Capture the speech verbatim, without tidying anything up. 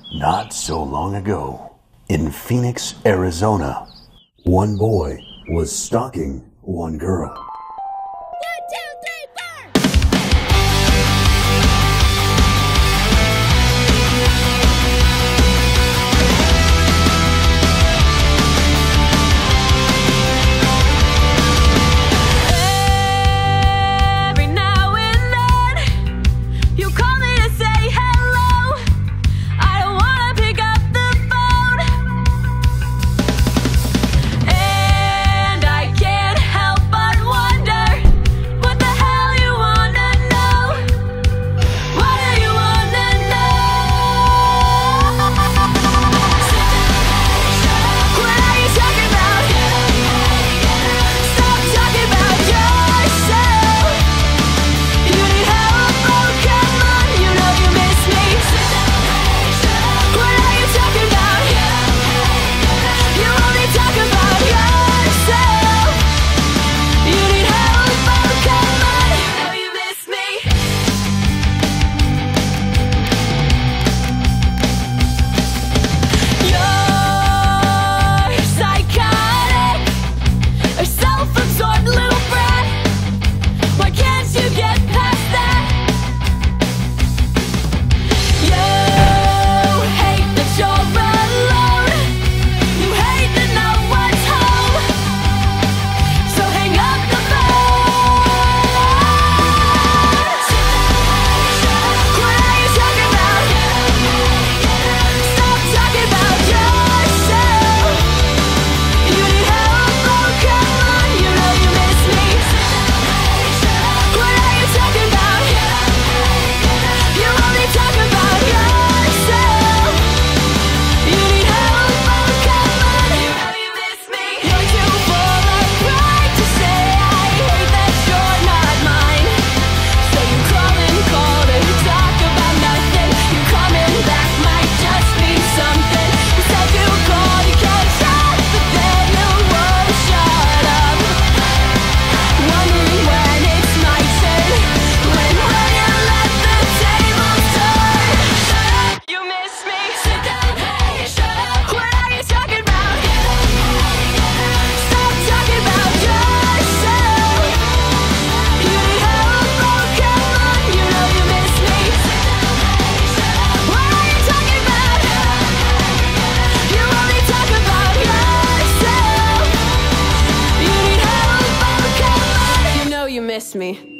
Not so long ago, in Phoenix, Arizona, one boy was stalking one girl. One, two, three, four! Every now and then, you call me to say hello. I don't wanna pick up the phone, and I can't help but wonder what the hell you wanna know. What do you wanna know? What are you talking about? Stop talking about yourself. You need help? Oh, come on, you know you miss me. What are you talking about? You only talk about yourself. You need help? Oh, come on, you know you miss me. You're psychotic, a self-absorbed little brat. Why can't you get past that? You hate that you're alone. You hate that no one's home. So hang up the phone. What are you talking about? Stop talking about yourself. You need help? Oh, come on, you know you miss me. What are you talking about? You only talk about yourself. You need help? Oh, come on, you know you miss me. You're too full of pride to say I hate that you're not mine. So you crawl and call and talk about nothing. You coming back might just mean something. You said you called to catch up, but then you won't shut up. Wondering when it's my turn. When will you let the tables turn? Shut up, you miss me. Sit down, hey, shut up. What are you talking about? Stop talking about yourself. You need help? Oh, come on, you know you miss me. What are you talking about? You only talk about yourself. You need help? Oh, come on, you know you miss me.